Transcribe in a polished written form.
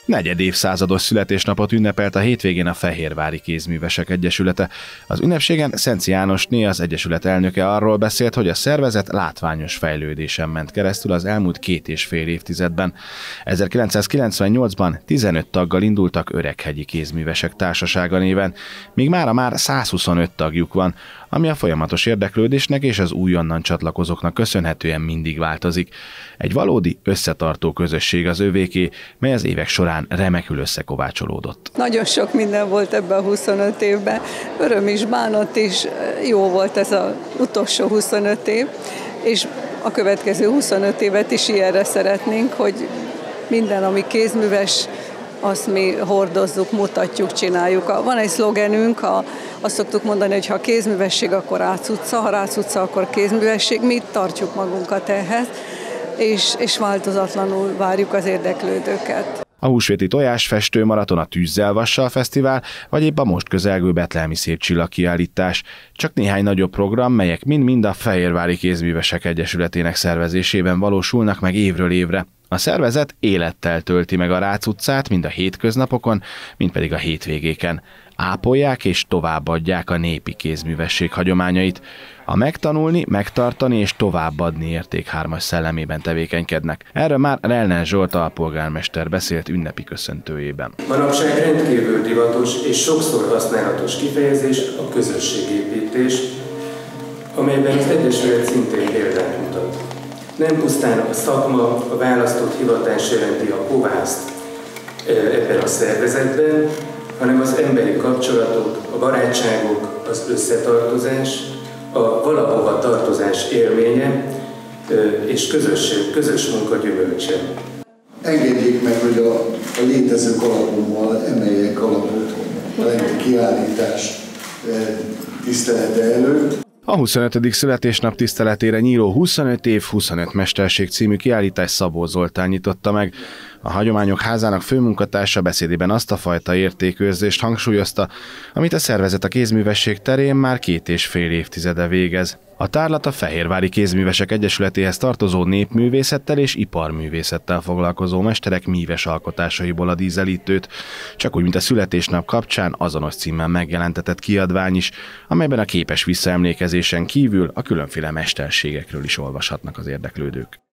Negyedévszázados születésnapot ünnepelt a hétvégén a Fehérvári Kézművesek Egyesülete. Az ünnepségen Szenci Jánosné, az egyesület elnöke arról beszélt, hogy a szervezet látványos fejlődésen ment keresztül az elmúlt 2,5 évtizedben. 1998-ban 15 taggal indultak Öreghegyi Kézművesek Társasága néven, míg mára már 125 tagjuk van, ami a folyamatos érdeklődésnek és az újonnan csatlakozóknak köszönhetően mindig változik. Egy valódi összetartó közösség az övéké, mely az évek során remekül összekovácsolódott. Nagyon sok minden volt ebben a 25 évben, öröm is, bánat is, jó volt ez az utolsó 25 év, és a következő 25 évet is ilyenre szeretnénk, hogy minden, ami kézműves, azt mi hordozzuk, mutatjuk, csináljuk. Van egy szlogenünk, azt szoktuk mondani, hogy ha kézművesség, akkor Rácz utca, ha Rácz utca, akkor kézművesség. Mi tartjuk magunkat ehhez, és változatlanul várjuk az érdeklődőket. A húsvéti tojásfestő maraton, a Tűzzel Vassal fesztivál, vagy épp a most közelgő betlehemi szép csillagkiállítás. Csak néhány nagyobb program, melyek mind-mind a Fehérvári Kézművesek Egyesületének szervezésében valósulnak meg évről évre. A szervezet élettel tölti meg a Rácz utcát, mind a hétköznapokon, mind pedig a hétvégéken. Ápolják és továbbadják a népi kézművesség hagyományait. A megtanulni, megtartani és továbbadni értékhármas szellemében tevékenykednek. Erről már Relner Zsolt alpolgármester beszélt ünnepi köszöntőjében. Manapság rendkívül divatos és sokszor használatos kifejezés a közösségépítés, amelyben az Egyesület szintén példát mutat. Nem pusztán a szakma, a választott hivatás jelenti a kovászt ebben a szervezetben, hanem az emberi kapcsolatok, a barátságok, az összetartozás, a valahova tartozás élménye és közös munka gyümölcse. Engedjék meg, hogy a létező kalapommal emeljek kalapot a legjobb kiállítás tisztelete előtt. A 25. születésnap tiszteletére nyíló 25 év 25 mesterség című kiállítás Szabó Zoltán nyitotta meg. A Hagyományok Házának főmunkatársa beszédében azt a fajta értékőrzést hangsúlyozta, amit a szervezet a kézművesség terén már 2,5 évtizede végez. A tárlat a Fehérvári Kézművesek Egyesületéhez tartozó népművészettel és iparművészettel foglalkozó mesterek míves alkotásaiból ad ízelítőt, csak úgy, mint a születésnap kapcsán azonos címmel megjelentetett kiadvány is, amelyben a képes visszaemlékezésen kívül a különféle mesterségekről is olvashatnak az érdeklődők.